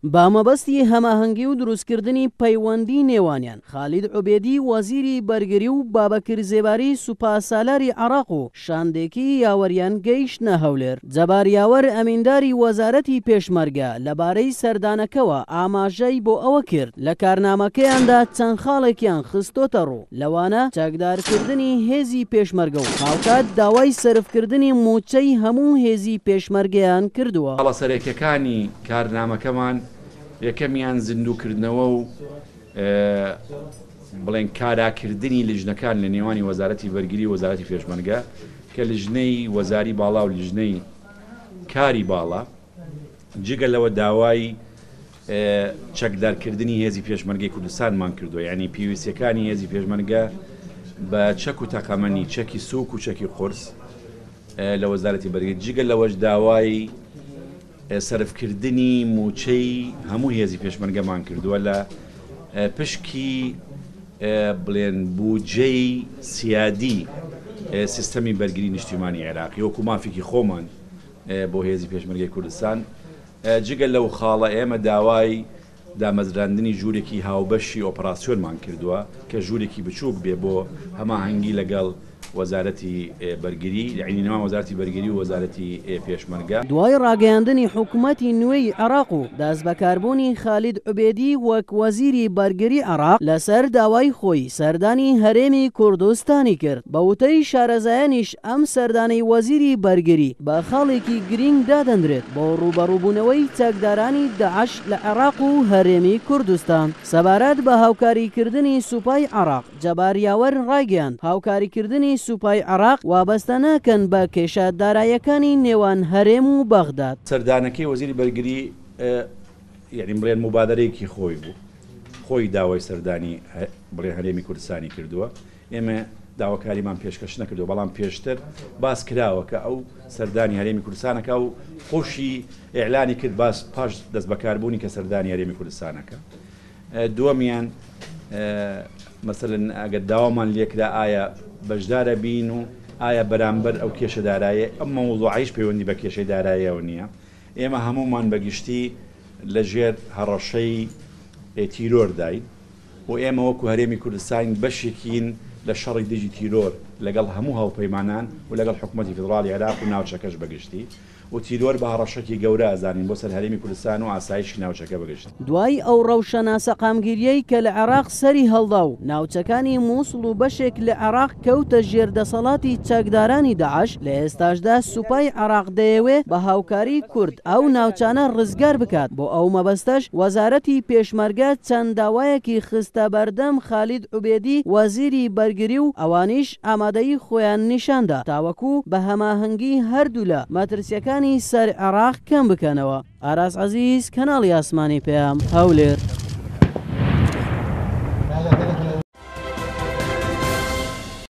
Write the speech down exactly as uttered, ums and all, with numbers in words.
با مەبەستی هەماهەنگی و دروستکردنی پەیوەندی نێوانیان خالید عوبێدی وەزیری بەرگری و بابەکر زێباری سوپاسالاری عێراق و شاندێکی یاوەریان گەیشتنە هەولێر. جەبار یاوەر ئەمینداری وەزارەتی پێشمەرگە لەبارەی سەردانەکەوە ئاماژەی بۆ ئەوە کرد لە کارنامەکەیاندا چەند خاڵێکیان خستۆتە ڕوو، لەوانە چاکدارکردنی هێزی پێشمەرگە و هاوکات داوای سەرفکردنی موچەی هەموو هێزی پێشمەرگەیان کردووە. هەڵە سەرەکیەکانی کارنامەکەمان یەکەمیان زیندووکردنەوە و بڵێن کاراکردنی لیژنەکان لە نێوانی وەزارەتی بەرگری و وەزارەتی پێشمەرگە کە لیژنەی وەزاری باڵا و لیژنەی کاری باڵا جگە لەوە داوای چەکدارکردنی هێزی پێشمەرگەی کوردستانمان کردووە، یعنی پێویستیەکانی هێزی پێشمەرگە بە چەک و تەقەمەنی چەکی سووک و چەکی قورس لە وەزارەتی بەرگری جگە لەوەش داوای سەرفکردنی موچەی هەموو هێزی پێشمەرگەمان کردووە لە پشکی بڵێن بودجەی سیادی سیستەمی بەرگری نیشتیمانی عێراقی وەکو مافێکی خۆمان بۆ هێزی پێشمەرگەی کوردستان. جگە لەو خاڵە ئێمە داوای دامەزراندنی ژوورێکی هاوبەشی ئۆپەراسیۆنمان کردووە کە ژوورێکی بچووک بێ بۆ هەماهەنگی لەگەڵ وەزارەتی بەرگری لەعینی نێوان وەزارەتی بەرگری و وەزارەتی پێشمەرگە. دوای ڕاگەیاندنی حکوومەتی نوێی عێراق و دەست بەکاربوونی خالید عوبێدی وەک وەزیری بەرگری عێراق لەسەر داوای خۆی سەردانی هەرێمی کوردستانی کرد، بە وتەی شارەزایانیش ئەم سەردانەی وەزیری بەرگری بە خاڵێکی گرنگ دادەندرێت بۆ ڕوبەڕووبوونەوەی چەکدارانی داعش لە عێراق و هەرێمی کوردستان. سەبارەت بە هاوکاریکردنی سوپای عێراق جەبار یاوەر ڕایگەیاند هاوکاریکردنی سوپای عێراق وابەستە ناکەن بە کێشەداراییەکانی نێوان هەرێم و بەغداد. سەردانەکەی وەزیری بەرگری یعنی بڵێن مبادرەیەکی خۆی بوو، خۆی داوای سەردانی بڵێ هەرێمی کوردستانی کردووە. ئێمە داواکاریمان پێشکەش نەکردو، بەڵام پێشتر باس کراوە کە ئەو سەردانی هەرێمی کوردستانەکە و خۆشی ئێعلانی کرد باس پاش دەست بەکاربوونی کە سەردانی هەرێمی کوردستانەکە. دووەمیان مەسەلەن ئەگەر داوامان لێکرا ئایا بەشدارە بین و ئایا بەرامبەر ئەو کێشە دارایە ئەم مەوضوعیش پەیوەندی بە کێشەی داراییەوە نییە. ئێمە هەمومان بەگشتی لە ژێر هەڕەشەی تیرۆر داین و ئێمە وەکو هەرێمی کوردستان بەشێکین لە شەڕی دژی تیرۆر لەگەڵ هەموو هاوپەیمانان و لەگەڵ حکوومەتی فیدراڵی عێراق و ناوچەکەش بەگشتی و تیرۆر بە هەڕەشەکی گەورە ئازانین بۆ سەر هەرێمی کوردستان و ئاسایشی ناوچەکە بەگشت. دوای ئەو ڕەوشەناسە قامگیریەی کە لە عێراق سەری هەڵدا و ناوچەکانی مووسڵ و بەشێک لە عێراق کەوتە ژێردەسەڵاتی چەکدارانی داعش، لە ئێستاشدا سوپای عێراق دەیەوێت بە هاوکاری کورد ئەو ناوچانە ڕزگار بکات. بۆ ئەو مەبەستەش وەزارەتی پێشمەرگە چەند داوایەکی خستە بەردەم خالید عوبێدی وەزیری بەرگری و ئەوانیش ئامادەی خۆیان نیشاندا تاوەکو بە هەماهەنگی هەردوو لە مەترسیەکان سەر عێراق کەم بکەنەوە. ئاراس عەزیز، کەناڵی ئاسمانی پێام، هەولێر.